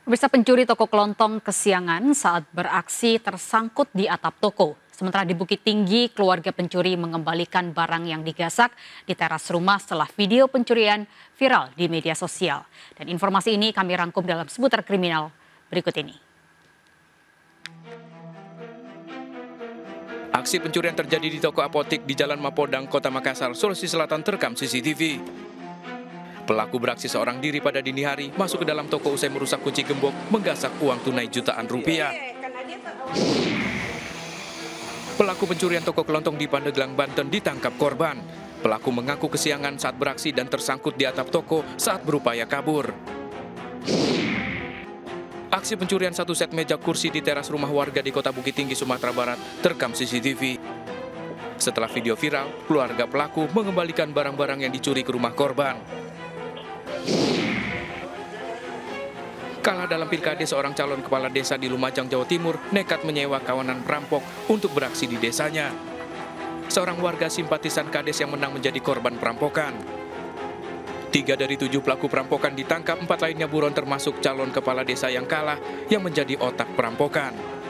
Pemirsa, pencuri toko kelontong kesiangan saat beraksi tersangkut di atap toko. Sementara di Bukit Tinggi, keluarga pencuri mengembalikan barang yang digasak di teras rumah setelah video pencurian viral di media sosial. Dan informasi ini kami rangkum dalam seputar kriminal berikut ini. Aksi pencurian terjadi di toko apotik di Jalan Mapodang, Kota Makassar, Sulawesi Selatan terekam CCTV. Pelaku beraksi seorang diri pada dini hari, masuk ke dalam toko usai merusak kunci gembok, menggasak uang tunai jutaan rupiah. Pelaku pencurian toko kelontong di Pandeglang, Banten ditangkap korban. Pelaku mengaku kesiangan saat beraksi dan tersangkut di atap toko saat berupaya kabur. Aksi pencurian satu set meja kursi di teras rumah warga di Kota Bukit Tinggi, Sumatera Barat terekam CCTV. Setelah video viral, keluarga pelaku mengembalikan barang-barang yang dicuri ke rumah korban. Kalah dalam pilkada, seorang calon kepala desa di Lumajang, Jawa Timur nekat menyewa kawanan perampok untuk beraksi di desanya. Seorang warga simpatisan kades yang menang menjadi korban perampokan. 3 dari 7 pelaku perampokan ditangkap, 4 lainnya buron termasuk calon kepala desa yang kalah yang menjadi otak perampokan.